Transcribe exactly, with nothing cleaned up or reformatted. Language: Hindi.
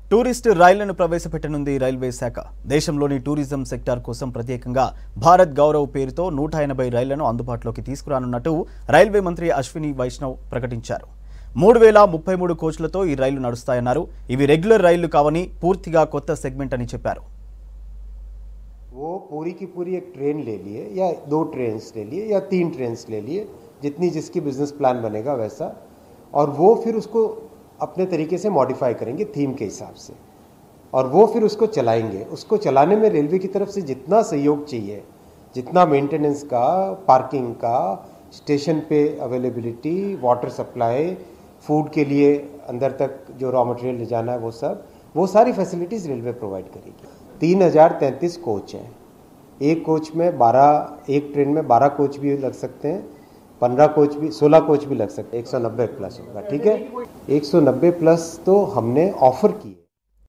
టూరిస్ట్ రైళ్లను ప్రవేశపెట్టనుంది రైల్వే శాఖ. దేశంలోని టూరిజం సెక్టార్ కోసం ప్రత్యేకంగా భారత్ గౌరవ్ పేరుతో నూట ఎనభై రైళ్లను అందుబాటులోకి తీసుకురానున్నట్టు రైల్వే మంత్రి అశ్విని వైష్ణవ్ ప్రకటించారు. మూడు వేల ముప్పై మూడు కోచ్లతో ఈ రైళ్లు నడుస్తాయన్నారు. ఇవి రెగ్యులర్ రైళ్లు కావని పూర్తిగా కొత్త సెగ్మెంట్ అని చెప్పారు. वो पूरी की पूरी एक ट्रेन ले लिए या दो ट्रेन्स ले लिए या तीन ट्रेन्स ले लिए, जितनी जिसकी बिजनेस प्लान बनेगा वैसा, और वो फिर उसको अपने तरीके से मॉडिफाई करेंगे थीम के हिसाब से, और वो फिर उसको चलाएंगे. उसको चलाने में रेलवे की तरफ से जितना सहयोग चाहिए, जितना मेंटेनेंस का, पार्किंग का, स्टेशन पे अवेलेबिलिटी, वाटर सप्लाई, फूड के लिए अंदर तक जो रॉ मटेरियल ले जाना है वो सब, वो सारी फैसिलिटीज़ रेलवे प्रोवाइड करेगी. तीन हज़ार तैंतीस कोच हैं. एक कोच में बारह, एक ट्रेन में बारह कोच भी लग सकते हैं, पंद्रह कोच भी, सोलह कोच भी लग सकते हैं. एक सौ नब्बे प्लस होगा. ठीक है, एक सौ नब्बे प्लस तो हमने ऑफर की है.